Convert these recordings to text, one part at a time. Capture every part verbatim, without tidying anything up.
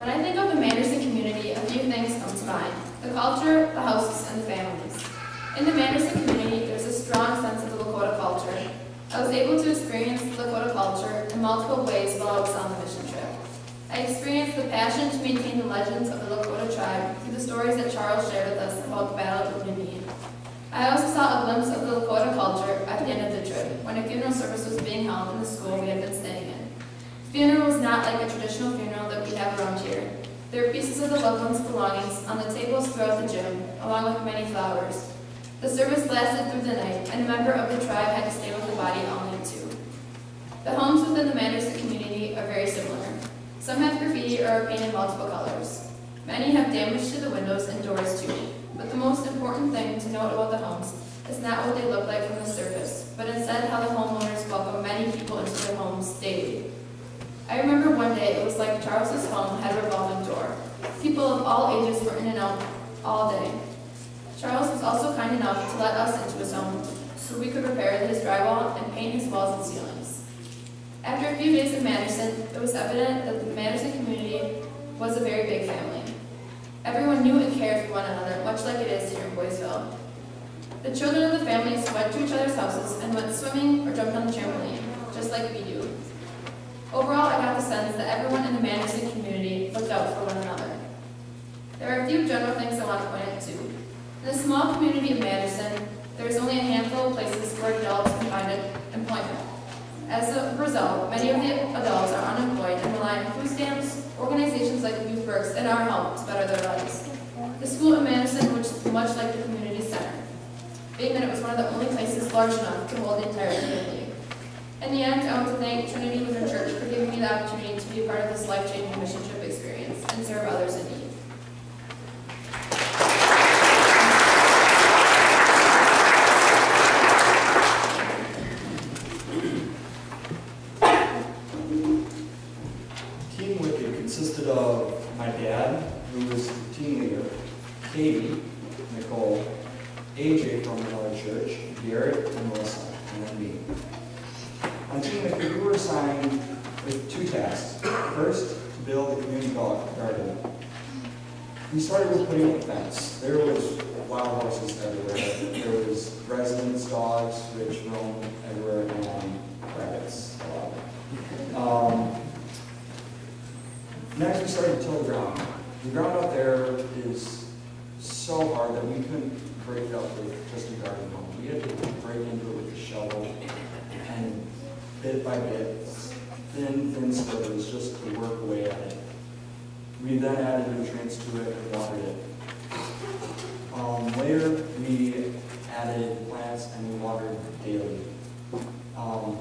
When I think of the Manderson community, a few things come to mind: the culture, the houses, and the families. In the Manderson community, there's a strong sense of the Lakota culture. I was able to experience the Lakota culture in multiple ways while I was on the mission trip. I experienced the passion to maintain the legends of the Lakota tribe through the stories that Charles shared with us about the Battle of Trinity. I also saw a glimpse of the Lakota culture at the end of the trip, when a funeral service was being held in the school we had been staying in. The funeral was not like a traditional funeral that we have around here. There were pieces of the loved ones' belongings on the tables throughout the gym, along with many flowers. The service lasted through the night, and a member of the tribe had to stay with the body all night too. The homes within the Manderson community are very similar. Some have graffiti or are painted multiple colors. Many have damage to the windows and doors too. But the most important thing to note about the homes is not what they look like from the surface, but instead how the homeowners welcome many people into their homes daily. I remember one day it was like Charles's home had a revolving door. People of all ages were in and out all day. Charles was also kind enough to let us into his home so we could repair his drywall and paint his walls and ceilings. After a few days in Manderson, it was evident that the Manderson community was a very big family. Everyone knew and cared for one another, much like it is here in Boyceville. The children of the families went to each other's houses and went swimming or jumped on the trampoline, just like we do. Overall, I got the sense that everyone in the Manderson community looked out for one another. There are a few general things I want to point out too. In the small community of Manderson, there is only a handful of places where adults can find employment. As a result, many of the adults are unemployed and rely on food stamps, organizations like Youth Works, and our help to better their lives. The school in Manderson was much like the community center, being that it was one of the only places large enough to hold the entire community. In the end, I want to thank Trinity Lutheran Church for giving me the opportunity to be a part of this life-changing mission trip experience and serve others in need. Consisted of my dad, who was the team leader, Katie, Nicole, A J from another church, Garrett, and Melissa, and then me. On Team Leader, we were assigned with two tasks. First, to build a community garden. We started with putting up a fence. There was wild horses everywhere. There was residents, dogs, which roamed everywhere, and rabbits a lot. Um, Next, we started to till the ground. The ground up there is so hard that we couldn't break it up with just a garden home. We had to break into it with a shovel, and bit by bit, thin, thin slivers, just to work away at it. We then added nutrients to it and watered it. Um, later, we added plants and we watered daily. Um,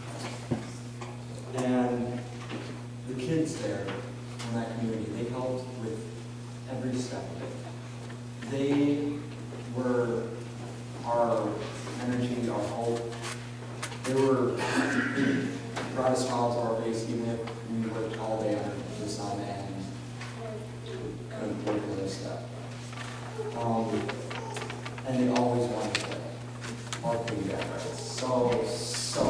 and the kids there, in that community, they helped with every step of it. They were our energy, our hope. They were, they brought a smile to our face even if we worked all day under the sun and couldn't work another step. Um, and they always wanted to play. Our piggyback rides. So, so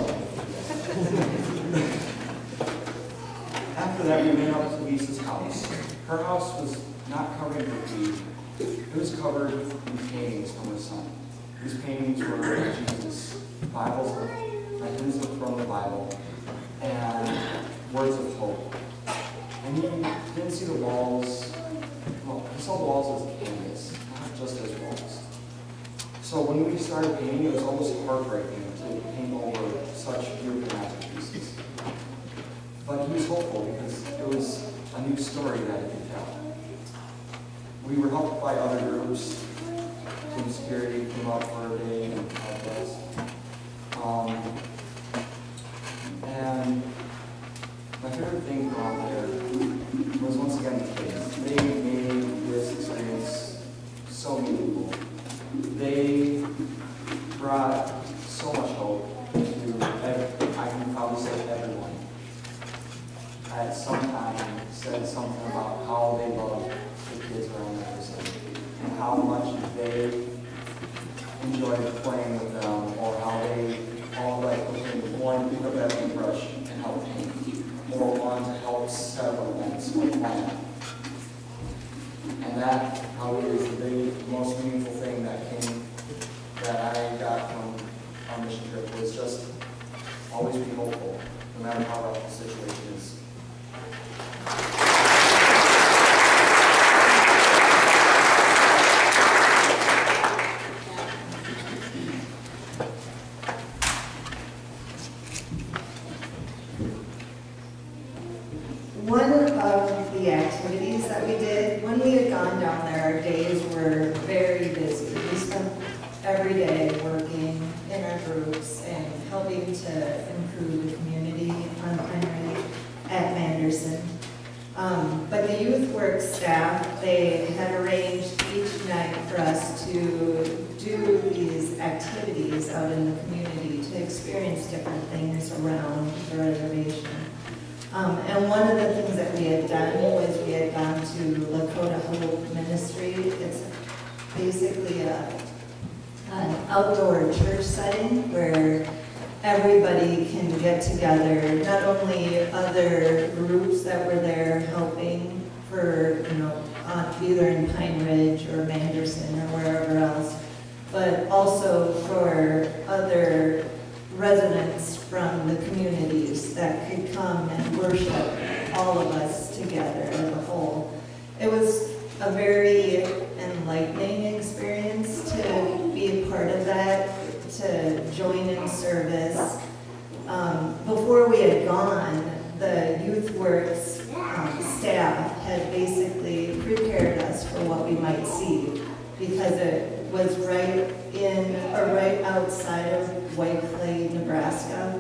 After that, we went up to Lisa's house. Her house was not covered in graffiti. It was covered in paintings from her son. These paintings were Jesus, Bibles, hymns from the Bible, and words of hope. And you didn't see the walls. Well, you saw walls as canvas, not just as walls. So when we started painting, it was almost heartbreaking to paint over such beautiful masterpieces. But he was hopeful because it was a new story that he could tell. We were helped by other groups. Team Security came out for a day and helped us. Um, and my favorite thing from there was once again the kids. They made this experience so meaningful. They brought so much hope to every, I can probably say everyone. At some time said something about how they love the kids around their person and how much they enjoy playing with them, or how they all like one to pick up that paintbrush and help paint, or one to help set up events or plan. And that probably is the big, most meaningful thing that came, that I got from our mission trip, was just always be hopeful, no matter how rough the situation is. One of the activities that we did, when we had gone down there, our days were very busy. We spent every day working in our groups and helping to improve the community on Trinity at Manderson. Um, but the youth work staff, they had arranged each night for us to do these activities out in the community to experience different things around the reservation. Um, and one of the things that we had done was we had gone to Lakota Hope Ministry. It's basically a, an outdoor church setting where everybody can get together, not only other groups that were there helping for, you know, uh, either in Pine Ridge or Manderson or wherever else, but also for other residents from the communities that could come and worship all of us together as a whole. It was a very enlightening experience to be a part of that, to join in service. Um, before we had gone, the Youth Works um, staff had basically prepared us for what we might see, because it was right in, or right outside of White Clay, Nebraska,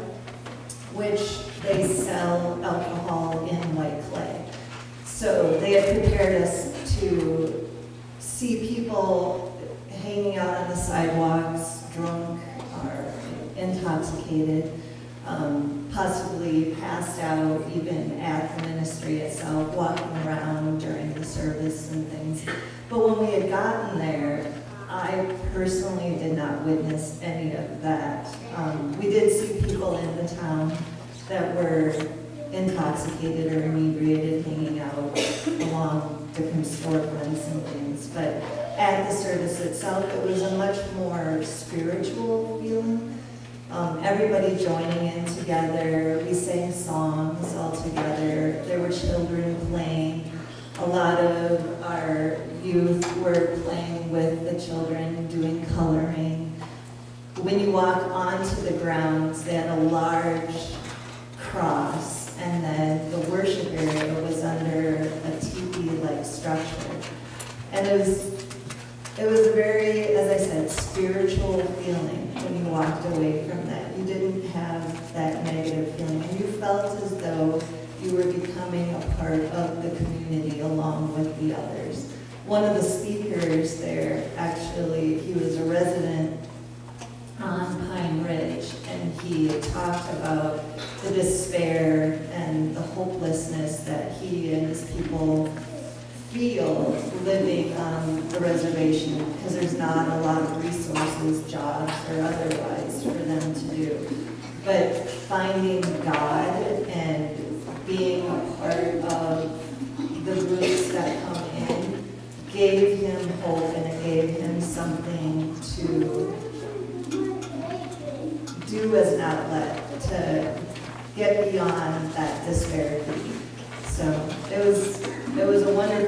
which they sell alcohol in White Clay. So they had prepared us to see people hanging out on the sidewalks, drunk or intoxicated, um, possibly passed out even at the ministry itself, walking around during the service and things. But when we had gotten there, I personally did not witness any of that. Um, we did see people in the town that were intoxicated or inebriated hanging out along different storefronts and things. But at the service itself, it was a much more spiritual feeling. Um, everybody joining in together. We sang songs all together. There were children playing. A lot of our youth were playing with the children, doing coloring. When you walk onto the grounds, they had a large cross, and then the worship area was under a teepee-like structure. And it was, it was a very, as I said, spiritual feeling when you walked away from that. You didn't have that negative feeling, and you felt as though you were becoming a part of the community along with the others. One of the speakers there, actually, he was a resident on Pine Ridge, and he talked about the despair and the hopelessness that he and his people feel living on the reservation, because there's not a lot of resources, jobs, or otherwise for them to do. But finding God and being a part of the groups that come in gave him hope, and it gave him something to do as an outlet to get beyond that disparity. So it was it was a wonderful